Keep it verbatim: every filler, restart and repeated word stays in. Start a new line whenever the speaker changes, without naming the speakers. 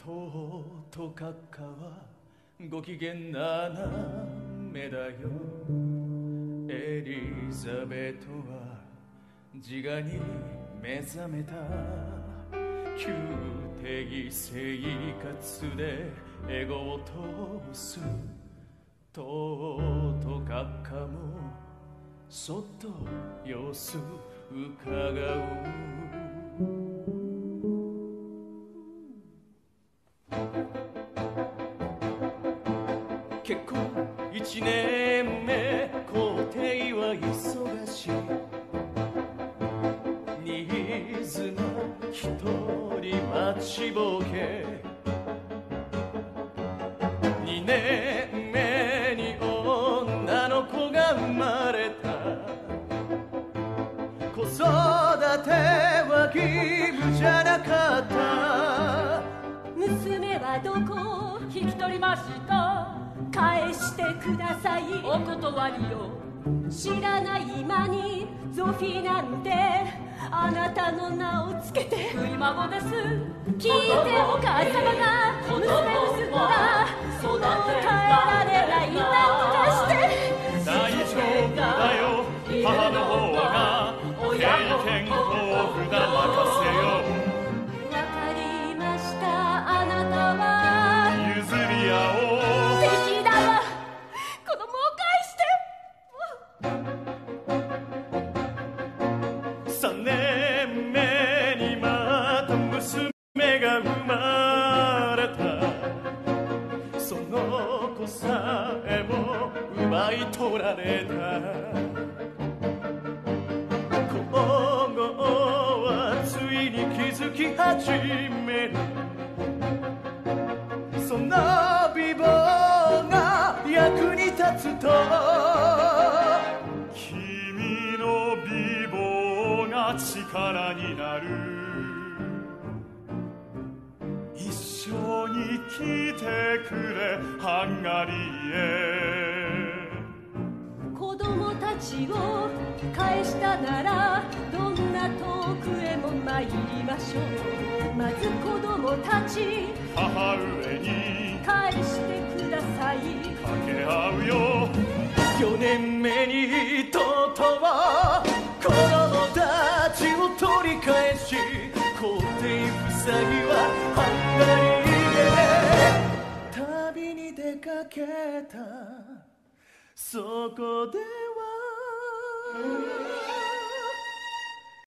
とうと閣下はご機嫌斜めだよ。エリザベートは自我に目覚めた。宮廷生活でエゴを通す。とうと閣下もそっと様子伺う。結婚一年目、皇帝は忙しい。新妻一人待ちぼけ。二年目に女の子が生まれた。子育ては義務じゃなかった。
娘はどこ？引き取りました。返してください。お断りよ。知らない間にゾフィーなんてあなたの名をつけて。食い孫です。聞いてお母様が娘をすんだ。もう帰られないなんかして。
大丈夫だよ、母の方が経験豊富だ。任せよ。
わかりました。あなたは
譲り合おう。
敵だわ。子供を返して。
三年目にまた娘が生まれた。その子さえも奪い取られた。皇后はついに気づき始める。その美貌が役に立つと。君の美貌が力になる。一緒に来てくれハンガリーへ。
子供たちを返したならどんな遠くへも参りましょう。まず子供たち
母上に
返してください。
掛け合うよ。よねんめにとうとう子供たちを取り返し、皇帝夫妻はハンガリーへ旅に出かけた。そこでは